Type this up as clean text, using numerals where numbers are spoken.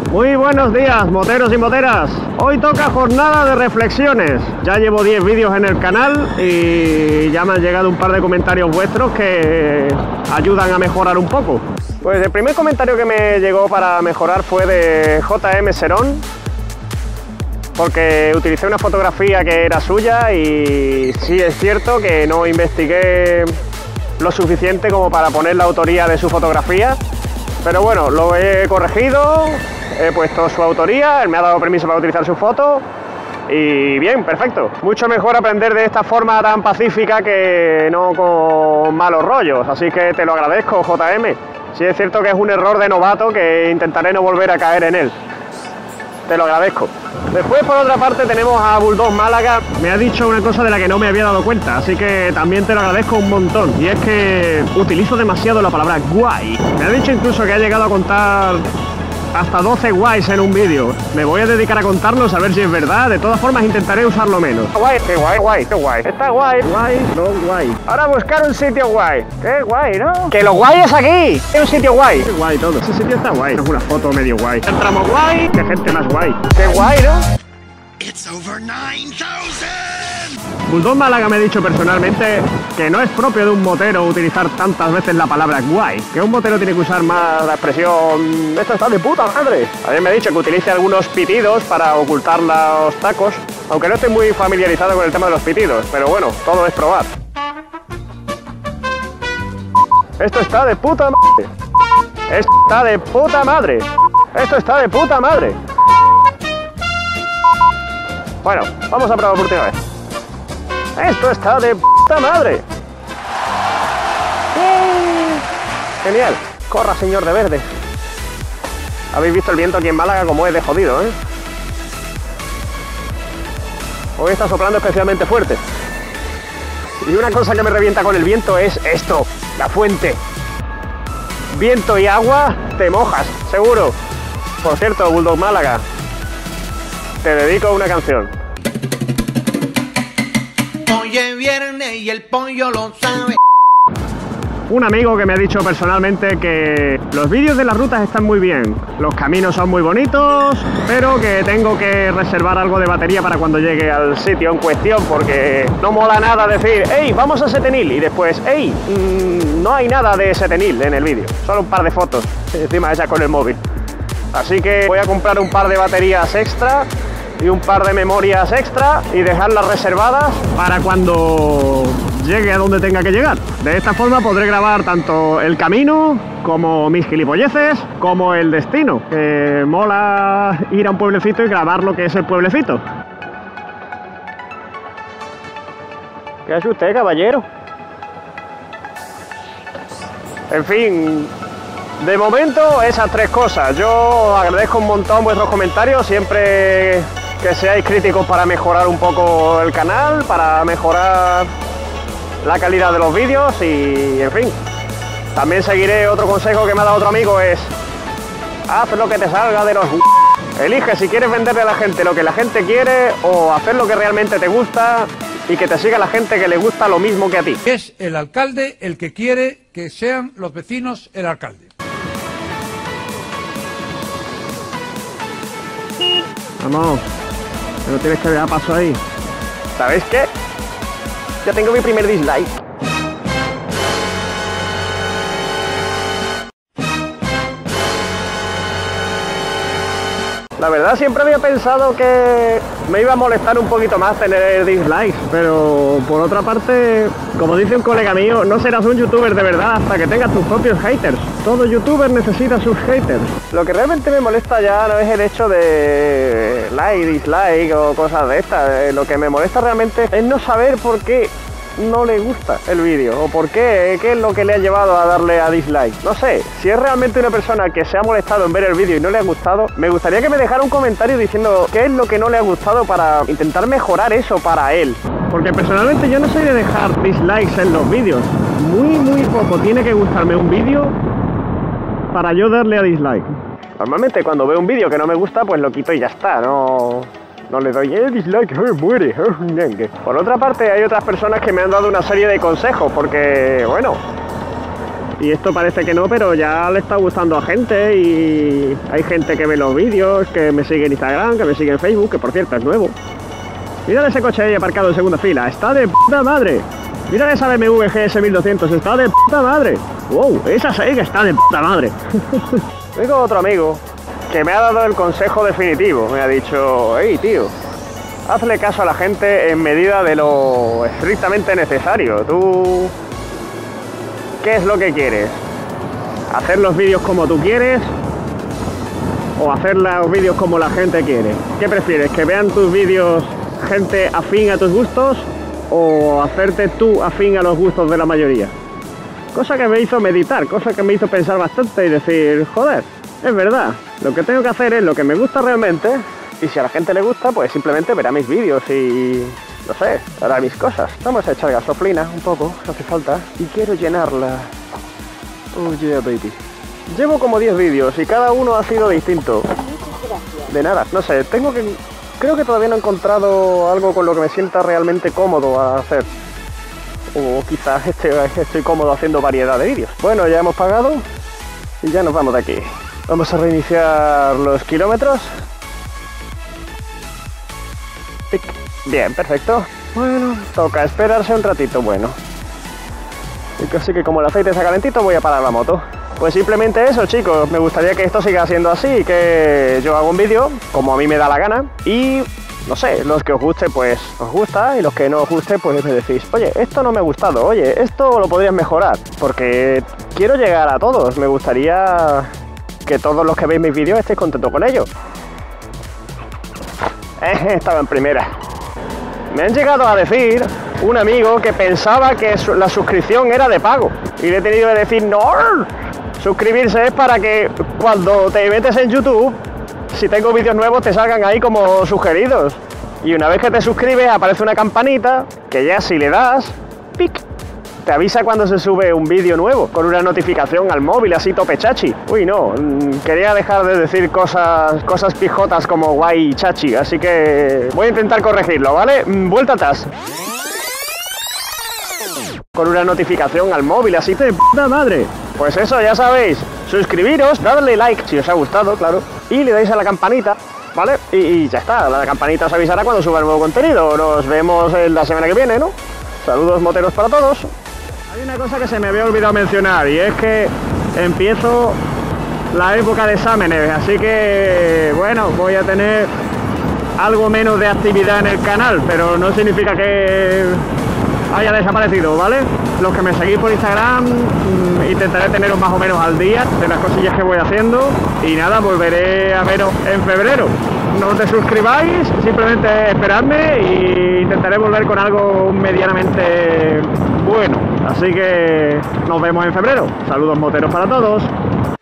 Muy buenos días, moteros y moteras. Hoy toca jornada de reflexiones. Ya llevo 10 vídeos en el canal y ya me han llegado un par de comentarios vuestros que ayudan a mejorar un poco. Pues el primer comentario que me llegó para mejorar fue de JM Serón, porque utilicé una fotografía que era suya y sí es cierto que no investigué lo suficiente como para poner la autoría de su fotografía, pero bueno, lo he corregido, he puesto su autoría, él me ha dado permiso para utilizar su foto y bien, perfecto. Mucho mejor aprender de esta forma tan pacífica que no con malos rollos, así que te lo agradezco, JM. Sí es cierto que es un error de novato que intentaré no volver a caer en él. Te lo agradezco. Después, por otra parte, tenemos a Bulldog Málaga. Me ha dicho una cosa de la que no me había dado cuenta, así que también te lo agradezco un montón. Y es que utilizo demasiado la palabra guay. Me ha dicho incluso que ha llegado a contar hasta 12 guays en un vídeo. Me voy a dedicar a contarlos a ver si es verdad. De todas formas, intentaré usarlo menos. Guay, qué guay, guay, qué guay. Está guay. Guay, no guay. Ahora buscar un sitio guay. Qué guay, ¿no? ¡Que lo guay es aquí! Es un sitio guay. Qué guay todo. Ese sitio está guay. Es una foto medio guay. Entramos guay. Qué gente más guay. Qué guay, ¿no? It's over 9,000. Bulldog Málaga me ha dicho personalmente que no es propio de un motero utilizar tantas veces la palabra guay, que un motero tiene que usar más la expresión "esto está de puta madre". También me ha dicho que utilice algunos pitidos para ocultar los tacos, aunque no estoy muy familiarizado con el tema de los pitidos, pero bueno, todo es probar. Esto está de puta madre. Esto está de puta madre. Esto está de puta madre. Bueno, vamos a probar por última vez. ¡Esto está de puta madre! ¡Genial! ¡Corra, señor de verde! Habéis visto el viento aquí en Málaga como es de jodido, ¿eh? Hoy está soplando especialmente fuerte. Y una cosa que me revienta con el viento es esto, la fuente. Viento y agua, te mojas, seguro. Por cierto, Bulldog Málaga, te dedico una canción. Hoy es viernes y el pollo lo sabe. Un amigo que me ha dicho personalmente que los vídeos de las rutas están muy bien, los caminos son muy bonitos, pero que tengo que reservar algo de batería para cuando llegue al sitio en cuestión, porque no mola nada decir "hey, vamos a Setenil" y después "hey, no hay nada de Setenil en el vídeo, solo un par de fotos, encima hechas con el móvil". Así que voy a comprar un par de baterías extra y un par de memorias extra y dejarlas reservadas para cuando llegue a donde tenga que llegar. De esta forma podré grabar tanto el camino como mis gilipolleces como el destino, que mola ir a un pueblecito y grabar lo que es el pueblecito. ¿Qué hace usted, caballero? En fin, de momento esas tres cosas. Yo agradezco un montón vuestros comentarios, siempre que seáis críticos para mejorar un poco el canal, para mejorar la calidad de los vídeos y en fin. También seguiré otro consejo que me ha dado otro amigo, es haz lo que te salga de los... Elige si quieres venderle a la gente lo que la gente quiere o hacer lo que realmente te gusta y que te siga la gente que le gusta lo mismo que a ti. Es el alcalde el que quiere que sean los vecinos el alcalde. Vamos, pero tienes que dar paso ahí. ¿Sabéis qué? Ya tengo mi primer dislike. La verdad siempre había pensado que me iba a molestar un poquito más tener dislikes, pero por otra parte, como dice un colega mío, no serás un youtuber de verdad hasta que tengas tus propios haters. Todo youtuber necesita sus haters. Lo que realmente me molesta ya no es el hecho de like, dislike o cosas de estas. Lo que me molesta realmente es no saber por qué no le gusta el vídeo o por qué es lo que le ha llevado a darle a dislike. No sé, si es realmente una persona que se ha molestado en ver el vídeo y no le ha gustado, me gustaría que me dejara un comentario diciendo qué es lo que no le ha gustado para intentar mejorar eso para él. Porque personalmente yo no soy de dejar dislikes en los vídeos. Muy poco tiene que gustarme un vídeo para yo darle a dislike. Normalmente cuando veo un vídeo que no me gusta, pues lo quito y ya está, no le doy dislike, muere. Por otra parte, hay otras personas que me han dado una serie de consejos, porque, bueno, Y esto parece que no, pero ya le está gustando a gente y hay gente que ve los vídeos, que me sigue en Instagram, que me sigue en Facebook, que por cierto es nuevo. Mirad ese coche ahí aparcado en segunda fila, está de puta madre. Mirad esa BMW GS 1200, está de puta madre. Wow, esa sí que está de puta madre. Tengo otro amigo que me ha dado el consejo definitivo, me ha dicho, hey tío, hazle caso a la gente en medida de lo estrictamente necesario. Tú, ¿qué es lo que quieres? ¿Hacer los vídeos como tú quieres? ¿O hacer los vídeos como la gente quiere? ¿Qué prefieres? ¿Que vean tus vídeos gente afín a tus gustos? ¿O hacerte tú afín a los gustos de la mayoría? Cosa que me hizo meditar, cosa que me hizo pensar bastante y decir, joder, es verdad, lo que tengo que hacer es lo que me gusta realmente. Y si a la gente le gusta, pues simplemente verá mis vídeos y, no sé, hará mis cosas. Vamos a echar gasolina un poco, si hace falta. Y quiero llenarla. Oh yeah, baby. Llevo como 10 vídeos y cada uno ha sido distinto. De nada, no sé, creo que todavía no he encontrado algo con lo que me sienta realmente cómodo a hacer. O quizás estoy cómodo haciendo variedad de vídeos. Bueno, ya hemos pagado y ya nos vamos de aquí. Vamos a reiniciar los kilómetros. Bien, perfecto. Bueno, toca esperarse un ratito, bueno. Así que como el aceite está calentito, voy a parar la moto. Pues simplemente eso, chicos. Me gustaría que esto siga siendo así, que yo hago un vídeo como a mí me da la gana. Y, no sé, los que os guste, pues os gusta. Y los que no os guste, pues me decís, oye, esto no me ha gustado. Oye, esto lo podrías mejorar. Porque quiero llegar a todos. Me gustaría que todos los que veis mis vídeos estéis contentos con ellos. Estaba en primera. Me han llegado a decir un amigo que pensaba que la suscripción era de pago. Y le he tenido que decir, no, suscribirse es para que cuando te metes en YouTube, si tengo vídeos nuevos, te salgan ahí como sugeridos. Y una vez que te suscribes, aparece una campanita que ya si le das, ¡pic!, te avisa cuando se sube un vídeo nuevo, con una notificación al móvil, así tope chachi. Uy, no, quería dejar de decir cosas pijotas como guay y chachi, así que voy a intentar corregirlo, ¿vale? Vuelta atrás. Con una notificación al móvil, así de puta madre. Pues eso, ya sabéis, suscribiros, dadle like si os ha gustado, claro, y le dais a la campanita, ¿vale? Y ya está, la campanita os avisará cuando suba el nuevo contenido. Nos vemos la semana que viene, ¿no? Saludos moteros para todos. Hay una cosa que se me había olvidado mencionar y es que empiezo la época de exámenes, así que bueno, voy a tener algo menos de actividad en el canal, pero no significa que haya desaparecido, ¿vale? Los que me seguís por Instagram, intentaré teneros más o menos al día de las cosillas que voy haciendo y nada, volveré a veros en febrero. No te suscribáis, simplemente esperadme e intentaré volver con algo medianamente bueno. Así que nos vemos en febrero. Saludos moteros para todos.